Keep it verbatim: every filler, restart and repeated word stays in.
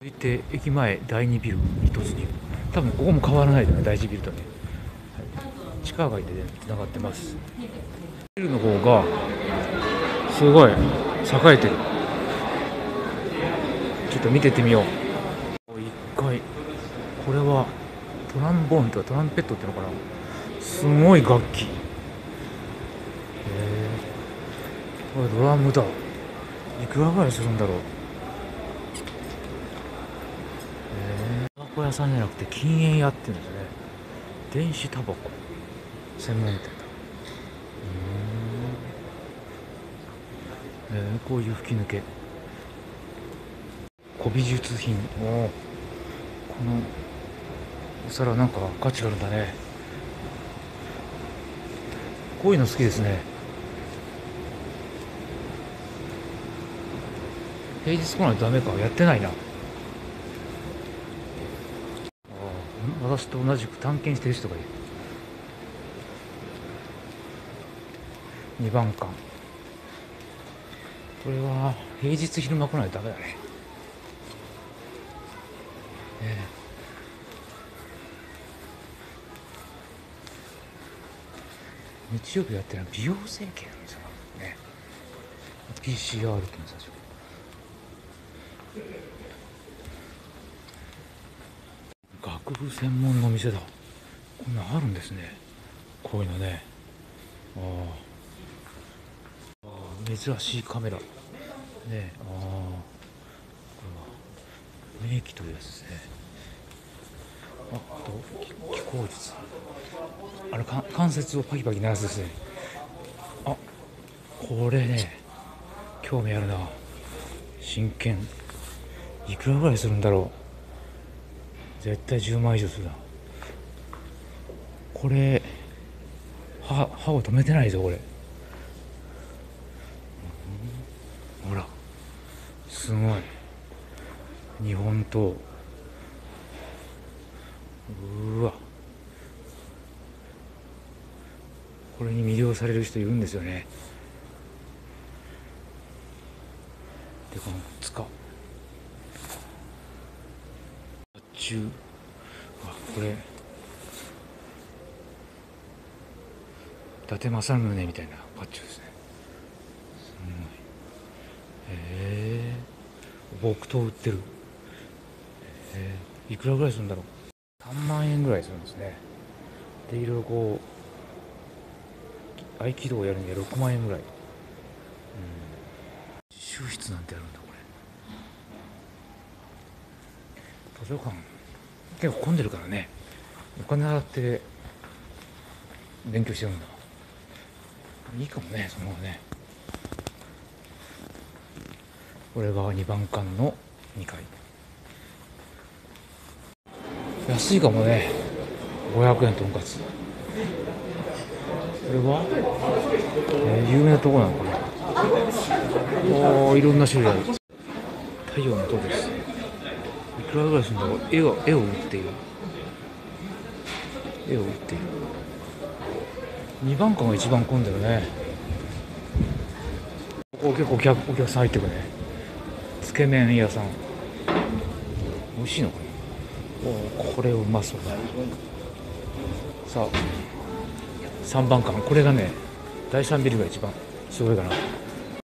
続いて駅前だいにビルに突入。多分ここも変わらないでね、だいいちビルとね、はい、地下街でねつながってます。ビルの方がすごい栄えてる。ちょっと見てってみよう。いっかい、これはトランボーンとかトランペットっていうのかな、すごい楽器。へえ、これドラムだ。いくらぐらいするんだろう。タバコ屋さんじゃなくて禁煙屋っていうんですね。電子タバコ専門店だ。うーん、えー、こういう吹き抜け、古美術品。おお、このお皿なんか価値があるんだね。こういうの好きですね。平日来ないとダメか、やってないな。ああ、私と同じく探検してる人がいる。にばん館、これは平日昼間来ないとダメだね。ええ、日曜日やってるのは美容整形なんですよね。 ピーシーアール 検査所。楽譜専門の店だ。こんなんあるんですね、こういうのね。ああ、珍しいカメラね。ああ、これは免疫というやつですね。あと気候術、あれか関節をパキパキ鳴らすですね。あ、これね興味あるな。真剣、いくらぐらいするんだろう。絶対じゅうまん以上するな。これ歯歯を止めてないぞこれ。ほら、すごい。日本刀。うわ、これに魅了される人いるんですよね。で、この塚、甲冑。あ、これ伊達政宗みたいな甲冑ですね。すごい。へえ、木刀売ってる。へえ、いくらぐらいするんだろう。さんまんえんぐらいするんですね。で、いろいろこう合気道をやるにはろくまんえんぐらい。うん、自習室なんてあるんだこれ。図書館結構混んでるからね、お金払って勉強してるんだ。いいかもね、その方がね。これがにばん館のにかい。安いかもね、ごひゃくえんとんかつ。これは、えー、有名なところなのかな。おー、いろんな種類ある。太陽の塔です。いくらぐらいするんだろう。絵を絵を売っている絵を売っている。にばん館が一番混んでるね。ここ結構お客お客さん入ってくね。つけ麺屋さん、美味しいのかな。おー、これうまそうだ。さあさんばん館、これがねだいさんビルが一番すごいかな。